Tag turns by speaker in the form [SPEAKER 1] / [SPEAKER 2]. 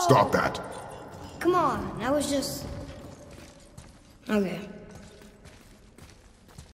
[SPEAKER 1] Stop that.
[SPEAKER 2] Come on, I was just... Okay.